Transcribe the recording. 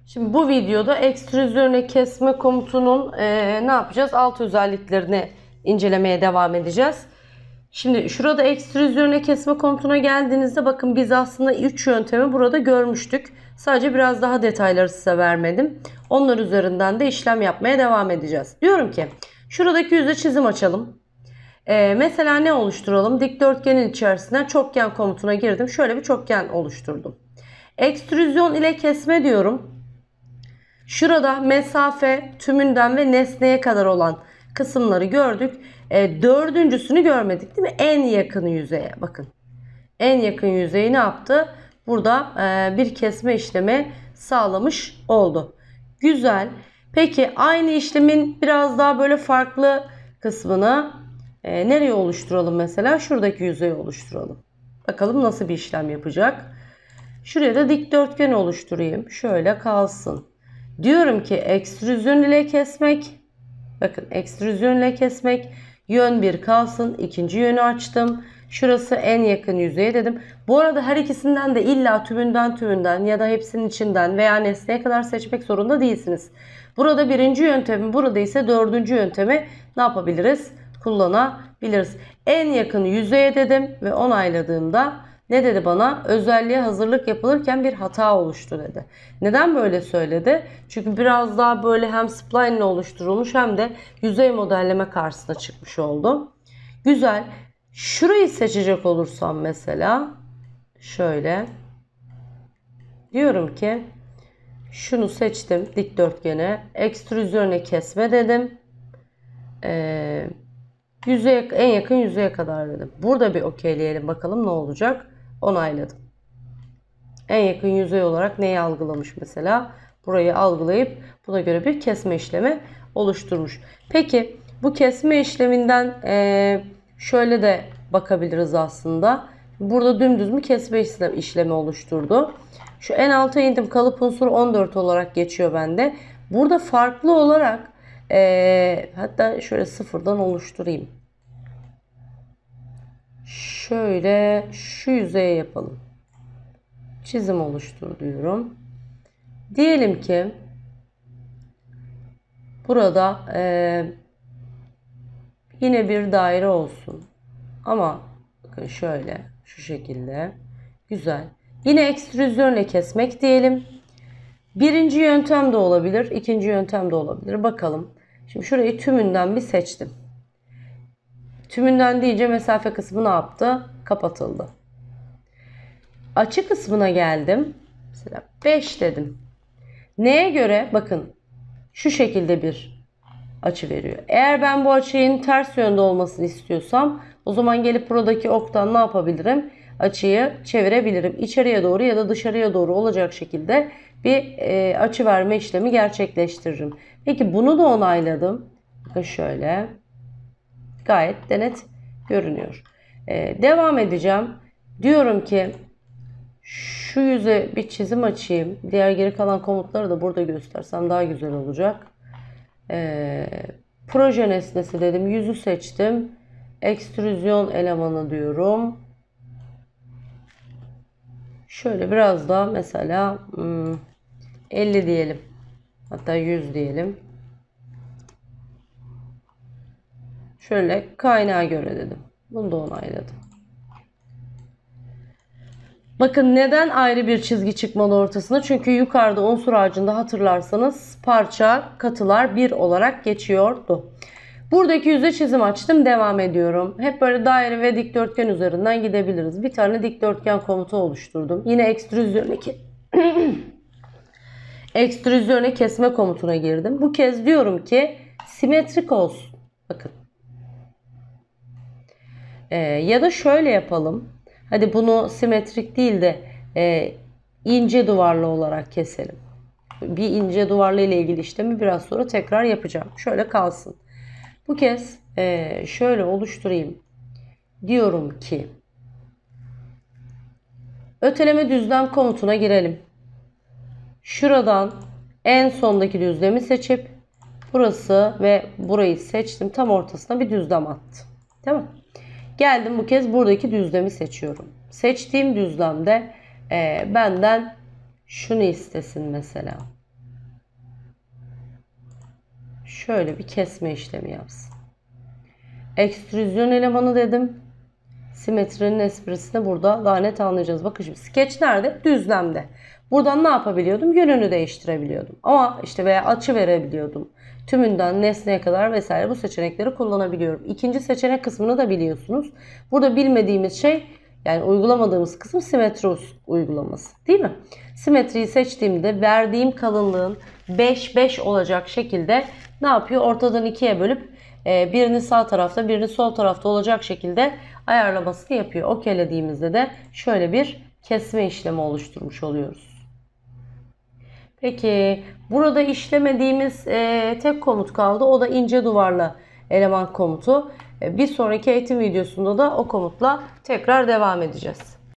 Şimdi bu videoda ekstrüzyonla kesme komutunun ne yapacağız? Alt özelliklerini incelemeye devam edeceğiz. Şimdi şurada ekstrüzyonla kesme komutuna geldiğinizde bakın biz aslında 3 yöntemi burada görmüştük. Sadece biraz daha detayları size vermedim. Onlar üzerinden de işlem yapmaya devam edeceğiz. Diyorum ki şuradaki yüze çizim açalım. Mesela ne oluşturalım? Dikdörtgenin içerisinden çokgen komutuna girdim. Şöyle bir çokgen oluşturdum. Ekstrüzyon ile kesme diyorum. Şurada mesafe tümünden ve nesneye kadar olan kısımları gördük. Dördüncüsünü görmedik değil mi? En yakın yüzeye bakın. En yakın yüzeyi ne yaptı? Burada bir kesme işlemi sağlamış oldu. Güzel. Peki aynı işlemin biraz daha böyle farklı kısmını nereye oluşturalım mesela? Şuradaki yüzeyi oluşturalım. Bakalım nasıl bir işlem yapacak. Şuraya da dikdörtgen oluşturayım. Şöyle kalsın. Diyorum ki ekstrüzyon ile kesmek. Bakın ekstrüzyon ile kesmek. Yön 1 kalsın. İkinci yönü açtım. Şurası en yakın yüzeye dedim. Bu arada her ikisinden de illa tümünden ya da hepsinin içinden veya nesneye kadar seçmek zorunda değilsiniz. Burada birinci yöntemi, burada ise dördüncü yöntemi ne yapabiliriz? Kullanabiliriz. En yakın yüzeye dedim ve onayladığımda ne dedi bana? Özelliğe hazırlık yapılırken bir hata oluştu dedi. Neden böyle söyledi? Çünkü biraz daha böyle hem spline ile oluşturulmuş hem de yüzey modelleme karşısına çıkmış oldu. Güzel. Şurayı seçecek olursam mesela şöyle diyorum ki şunu seçtim dikdörtgene. Ekstrüzyonla kesme dedim. Yüzeye, en yakın yüzeye kadar dedim. Burada bir okeyleyelim bakalım ne olacak. Onayladım. En yakın yüzey olarak neyi algılamış mesela? Burayı algılayıp buna göre bir kesme işlemi oluşturmuş. Peki bu kesme işleminden şöyle de bakabiliriz aslında. Burada dümdüz mü kesme işlemi oluşturdu. Şu en alta indim, kalıp unsuru 14 olarak geçiyor bende. Burada farklı olarak hatta şöyle sıfırdan oluşturayım. Şöyle şu yüzeye yapalım. Çizim oluştur diyorum. Diyelim ki burada yine bir daire olsun. Ama bakın şöyle şu şekilde. Güzel. Yine ekstrüzyonla kesmek diyelim. Birinci yöntem de olabilir. İkinci yöntem de olabilir. Bakalım. Şimdi şurayı tümünden bir seçtim. Tümünden deyince mesafe kısmı ne yaptı? Kapatıldı. Açı kısmına geldim. Mesela 5 dedim. Neye göre? Bakın şu şekilde bir açı veriyor. Eğer ben bu açının ters yönde olmasını istiyorsam o zaman gelip buradaki oktan ne yapabilirim? Açıyı çevirebilirim. İçeriye doğru ya da dışarıya doğru olacak şekilde bir açı verme işlemi gerçekleştiririm. Peki bunu da onayladım. Bakın şöyle. Gayet de net görünüyor. Devam edeceğim. Diyorum ki şu yüze bir çizim açayım. Diğer geri kalan komutları da burada göstersem daha güzel olacak. Proje nesnesi dedim. Yüzü seçtim. Ekstrüzyon elemanı diyorum. Şöyle biraz daha mesela 50 diyelim. Hatta 100 diyelim. Şöyle kaynağa göre dedim. Bunu da onayladım. Bakın neden ayrı bir çizgi çıkmalı ortasına? Çünkü yukarıda unsur ağacında hatırlarsanız parça katılar 1 olarak geçiyordu. Buradaki yüze çizim açtım. Devam ediyorum. Hep böyle daire ve dikdörtgen üzerinden gidebiliriz. Bir tane dikdörtgen komutu oluşturdum. Yine ekstrüzyona kesme komutuna girdim. Bu kez diyorum ki simetrik olsun. Bakın. Ya da şöyle yapalım. Hadi bunu simetrik değil de ince duvarlı olarak keselim. Bir ince duvarlı ile ilgili işlemi biraz sonra tekrar yapacağım. Şöyle kalsın. Bu kez şöyle oluşturayım. Diyorum ki öteleme düzlem komutuna girelim. Şuradan en sondaki düzlemi seçip burası ve burayı seçtim. Tam ortasına bir düzlem attım. Tamam. Geldim bu kez buradaki düzlemi seçiyorum. Seçtiğim düzlemde benden şunu istesin mesela. şöyle bir kesme işlemi yapsın. Ekstrüzyon elemanı dedim. Simetrinin esprisini burada daha net anlayacağız. Bakın şimdi skeç nerede? Düzlemde. Buradan ne yapabiliyordum? Yönünü değiştirebiliyordum. Ama işte veya açı verebiliyordum. Tümünden nesneye kadar vesaire bu seçenekleri kullanabiliyorum. İkinci seçenek kısmını da biliyorsunuz. Burada bilmediğimiz şey, yani uygulamadığımız kısım simetri uygulaması. Değil mi? Simetriyi seçtiğimde verdiğim kalınlığın 5-5 olacak şekilde ne yapıyor? Ortadan ikiye bölüp birini sağ tarafta birini sol tarafta olacak şekilde ayarlamasını yapıyor. Okeylediğimizde de şöyle bir kesme işlemi oluşturmuş oluyoruz. Peki burada işlemediğimiz tek komut kaldı. O da ince duvarla eleman komutu. Bir sonraki eğitim videosunda da o komutla tekrar devam edeceğiz.